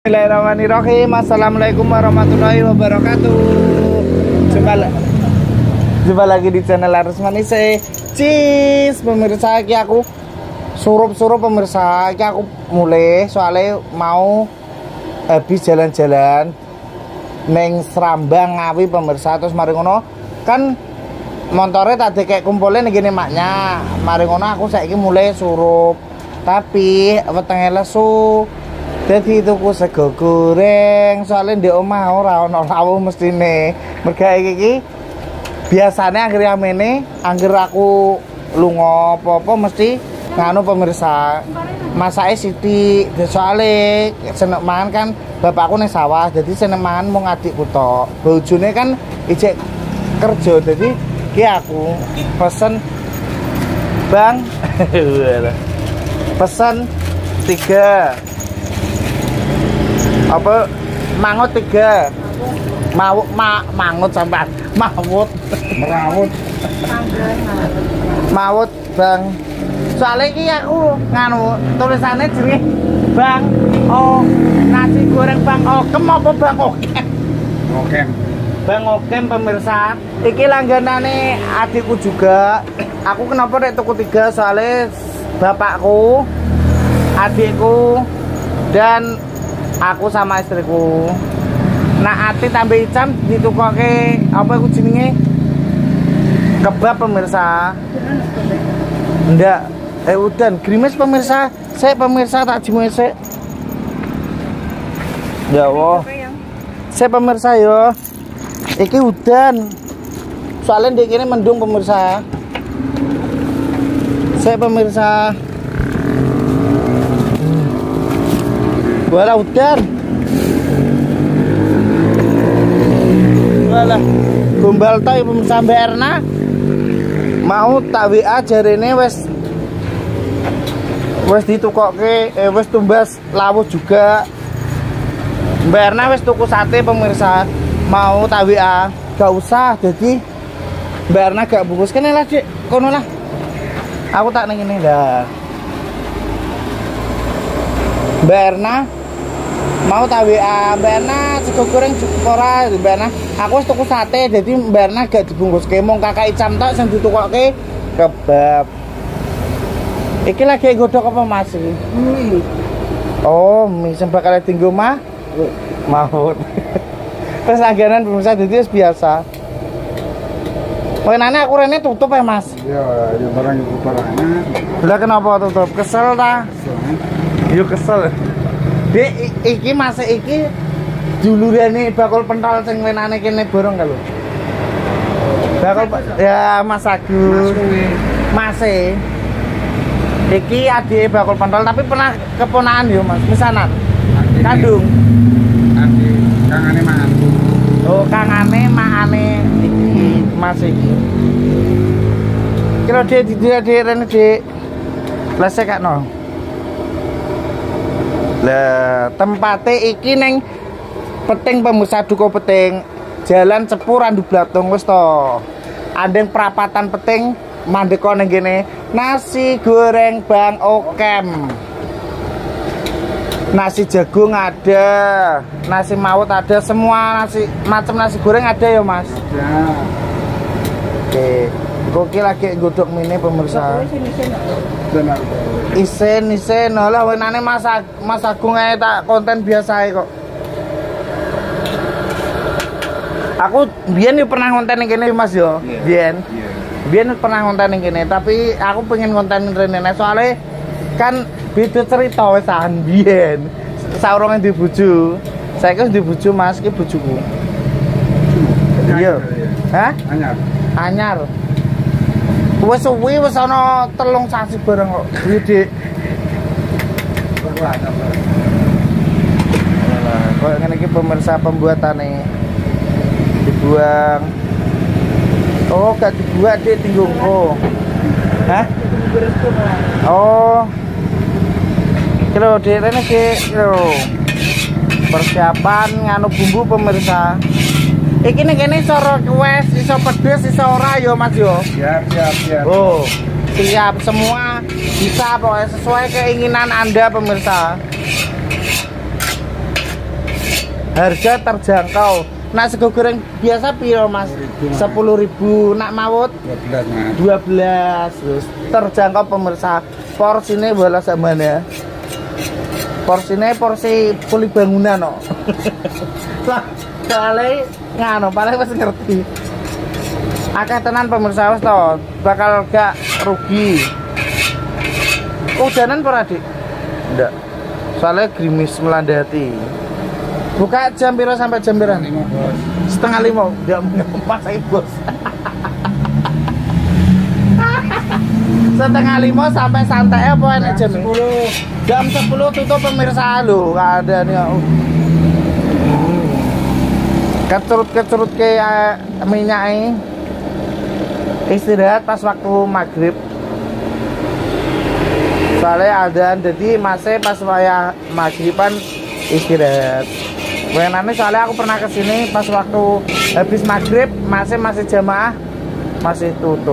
Bismillahirrahmanirrahim. Assalamualaikum warahmatullahi wabarakatuh. Jumpa lagi di channel Laras Manis. Cheese pemirsa, iki aku surup-surup pemirsa. Iki aku mulai soalnya mau habis jalan-jalan neng Serambang Ngawi pemirsa. Terus mari ngono kan motornya tadi kayak kumpulin gini maknya. Mari ngono aku saiki mulai surup. Tapi wetenge lesu. Jadi tuku sego goreng soalnya di omah ora ono lawu mestine. Merga iki biasanya akhir amene angger aku lunga apa-apa mesti nganu pemirsa. Masake sithik soalnya seneng mangan kan bapakku ning sawah. Jadi seneng mangan mung adikku tok. Bojone kan ijek kerja. Jadi ki aku pesen Bang. Pesen 3 apa mangut 3 mangut sampai mawut Bang, soalnya ini aku nganu tulisannya jenenge Bang nasi goreng Bang Okem apa Bang Okem? Bang Okem pemirsa, iki langganane adikku juga. Aku kenapa nek tuku 3 soalnya bapakku, adikku dan aku sama istriku. Nah ati tambah icam ditukoke apa iku jenenge kebab pemirsa. Ndak udan grimes pemirsa. Saya pemirsa tak jimu sik. Ya Allah. Saya pemirsa yo. Iki udan. Soalnya di kene mendung pemirsa. Saya pemirsa. Wala udan. Wala gombal ta pemirsa Mbak Erna. Mau tak WA jarene wis ditukoke wis tumbas lawu juga. Mbak Erna wis tuku sate pemirsa. Mau tak WA, gak usah. Jadi Mbak Erna gak bungkus kene lah, Dik. Kono lah. Aku tak ning ngene dah. Mbak Erna mau tak WA, Mbak Erna sego goreng cukup ora Mbak Erna. Aku wis tuku sate, jadi Mbak Erna gak dibungkuske mung kakak Icam tok sing ditukoke kebab. Iki lagi godhok apa Mas iki? Oh, mie sing bakal dienggo mah? Maut. Terus langganan pemirsa jadi biasa. Pengenane aku rene tutup ya Mas? Iya, ya barang barangnya. Lah kenapa tutup? Kesel ta? Yo kesel. Dek iki Mas iki dulurane bakul pentol sing wenane kene borong ka lho. Bakul ya Mas Agus. Mas iki adike bakul pentol tapi pernah keponakan yo Mas, misanan. Kandung. Adik kangane mangan. Oh, kangane makane iki Mas iki. Kira Dik rene Dik. Lese kakno. Lah tempate iki neng Peting pemirsa Duko Peting. Jalan Cepu Randu Blatung wis to. Andeng perapatan Peting mandeka ning kene. Nasi goreng Bang Okem. Nasi jagung ada, nasi maut ada, semua macam nasi goreng ada ya Mas? Ya. Oke, gokil lagi godok mini pemirsa. Isen, lah wenane Mas Agung ae tak konten biasa kok. Aku biyen yo pernah konten ning kene Mas yo. Biyen pernah konten ning kene, tapi aku pengen konten rene soalnya kan beda cerita wesan biyen. Saurunge di bojo. Saiki wis di bojo Mas, iki bojoku. Iya. Hah? Anyar. Wis suwi wis ana 3 sasi bareng kok. Dik. Kok ngene iki pemirsa pembuatane. Dibuang. Oh, gak dibuat Dik tinggungku. Hah? Oh. Kilo Dik rene Dik, lho. Persiapan nganu bumbu pemirsa. Iki ning kene cara wes iso pedes iso ora ya Mas yo. Siap. Oh, siap semua bisa pokoknya sesuai keinginan Anda pemirsa. Harga terjangkau. Nah sego goreng biasa piro Mas? 10.000. Nak mawut 12 12. Terus terjangkau pemirsa. Porsinya bola samane. Porsinya porsi puli bangunan no. Soalnya ngano paling wis ngerti. Akeh tenan pemirsa wis to, bakal gak rugi. Hujanan ora, Dik? Ndak. Soalnya gerimis melanda hati. Buka jam piro sampai jam piro? 5 bos. Setengah 5. Ndak pas iki, Bos. Setengah 5 sampai santai apa enak jam 10? Jam 10 tutup pemirsa lho, keadaannya. Kecerut-kecerut kayak minyaknya. Istirahat pas waktu maghrib. Soalnya adzan, jadi masih pas waya maghriban istirahat. Wenane soalnya aku pernah kesini pas waktu habis maghrib masih jamaah masih tutup.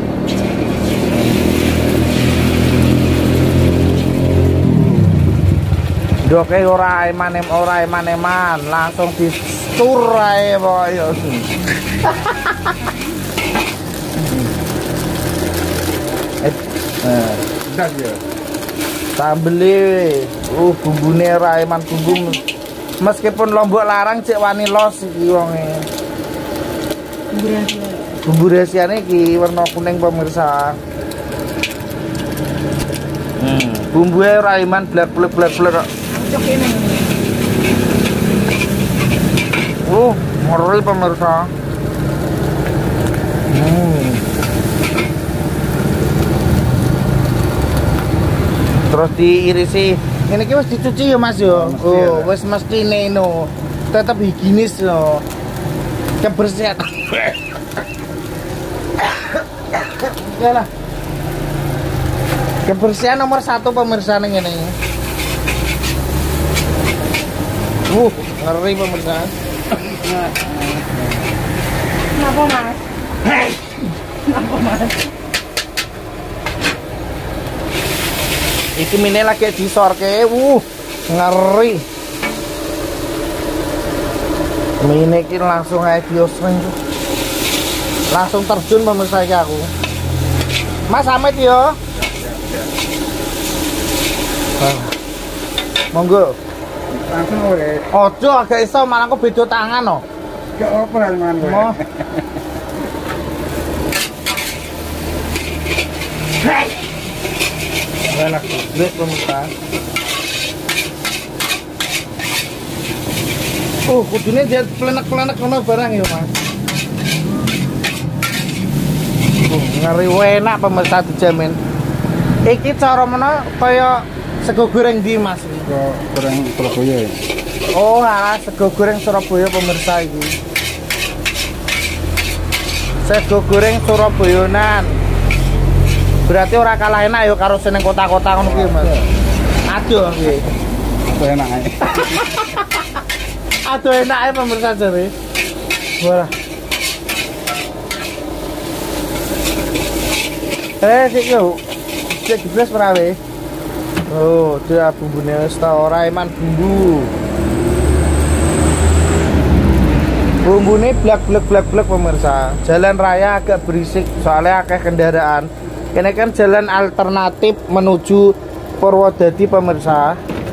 Doke ora eman-eman langsung distur ae pokoke. Pedas ya. Sambele, bumbune ora eman bumbu. Meskipun Lombok larang cek wani los iki wonge. Bumbu rahasiane iki warna kuning pemirsa. Bumbunya ora eman blek-blek. Cok ini. Ngeri pemirsa. Terus diirisi. Ini ki wis dicuci ya Mas yo. Oh, wis mesti neno. Tetap higienis yo. Kebersihan. Yalah. Kebersihan nomor 1 pemirsa ning ngene. Ngeri pemirsa. Kenapa Mas? Kenapa Mas? Iki mine lagi disorke, ngeri. Mine iki langsung ae dioseng tuh. Langsung terjun pemirsa iki aku. Mas Amit yo. Monggo. Langsung oleh. Ojo agak iso malah aku beda tangan no. Gak apa man gue. Mo. Enak banget pemirsa. Kudune dia pelenek-pelenek ngono barang ya, Mas. Ngeri enak pemirsa dijamin. Iki cara mena kaya sego goreng di Mas. Kok goreng Surabaya ya. Oh, sego goreng Surabaya pemirsa iki. Sego goreng Surabayanan. Berarti ora kalah enak ya karo seneng kota-kota ngono kuwi, Mas. Aduh nggih. Enak ae. Aduh enak ya pemirsa jare. Wah. Sik yo. Cek jeblas prawe. Oh, dia bumbune wis ta ora eman bumbu. Bumbune blak pemirsa. Jalan raya agak berisik soalnya akeh kendaraan. Ini kan jalan alternatif menuju Purwodadi pemirsa.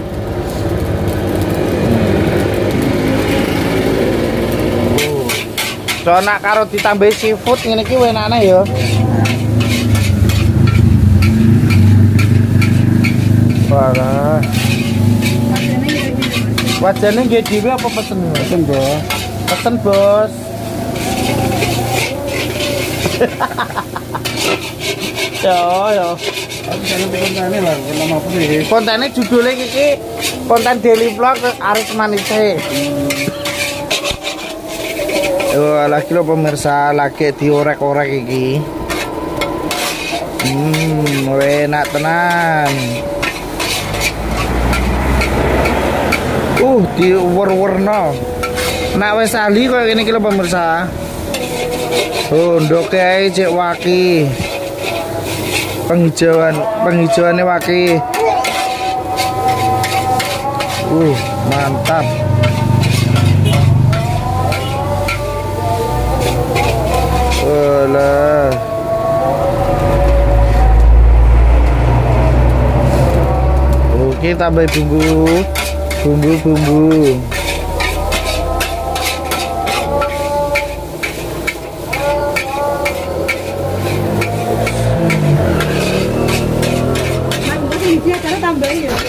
Soalnya karo ditambah seafood ngene iki enakne ya. Wah. Wajane nggih dhewe apa pesen? Pesen, Bos. Pesen, Bos. Ya. Kontene lah, nama apa sih? Kontene judulnya iki konten daily vlog Aris Manise. Lagi lo pemirsa lagi diorek-orek iki. Enak tenan. Diwer-werno. Nak wis ali koyo ngene iki lho pemirsa. Ndoke ae cek waki. Penghijauannya waki. Mantap. Iki tambah bumbu. Dia cara tambahin ya.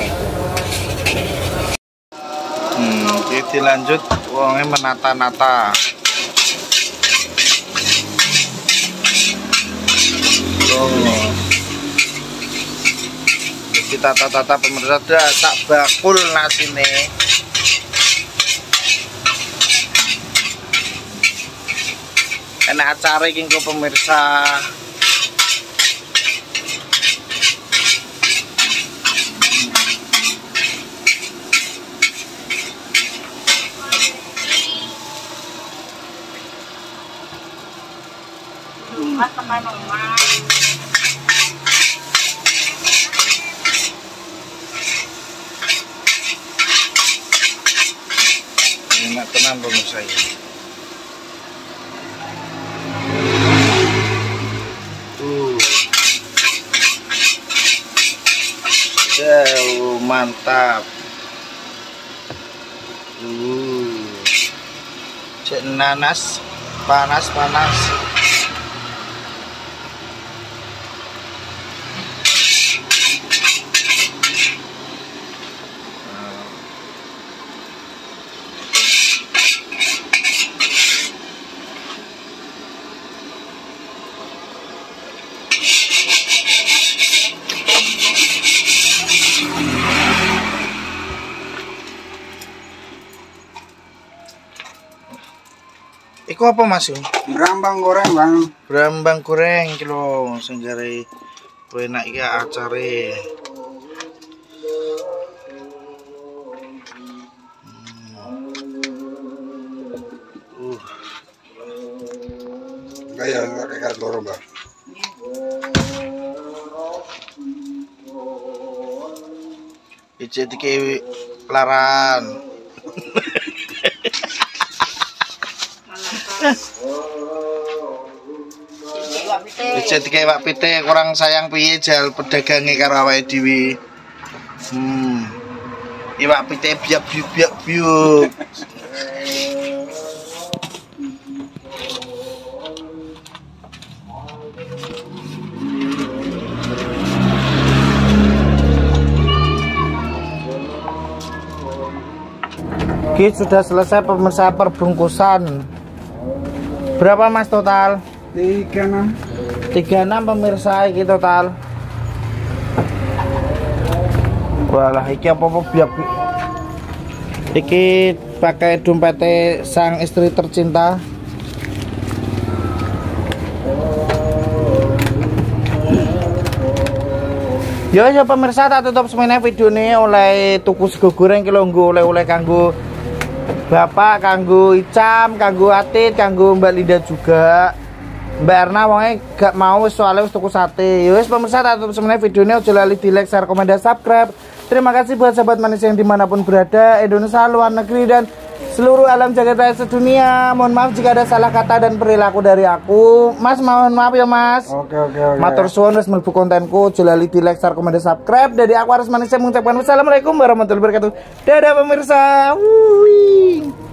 Jadi lanjut wongnya menata-nata. Kita tata-tata pemirsa tak bakul nasi nih. Enak acara iki engko pemirsa. Mas teman-teman. Enak tenan pemirsa ini. Jauh mantap. Cek nanas panas. Iku apa Mas? Brambang goreng, Bang. Brambang goreng iki lho sing jare enak iki acare. Kayak kayak loro, Bang. Iki dike laran. Ijek dike Pak Pite kurang sayang piye jal pedagange karo awake dhewe. Iwak Pite biak-biak. Oke, sudah selesai pemirsa perbungkusan. Berapa Mas total? 36. 36 pemirsa iki total. Walah iki apa biak. Iki pakai dompete sang istri tercinta. Yo ya pemirsa tak tutup semene videone oleh tuku sego goreng ki lho nggo oleh-oleh kanggo Bapak, kanggo Icam, kanggo Atit, kanggo Mbak Linda juga. Mbak Erna wonge gak mau soalnya wis tuku sate. Ya wis pemirsa tak tutup semene videone aja lali di like, share, komen, dan subscribe. Terima kasih buat sahabat manusia yang dimanapun berada, Indonesia, luar negeri, dan seluruh alam jagat raya sedunia. Mohon maaf jika ada salah kata dan perilaku dari aku. Mas mohon maaf ya Mas. Oke. Matur suwun wis mlebu kontenku, aja lali di like, share, komen, dan subscribe. Dari aku Aris Manusia mengucapkan wassalamualaikum warahmatullahi wabarakatuh. Dadah pemirsa. Wuih.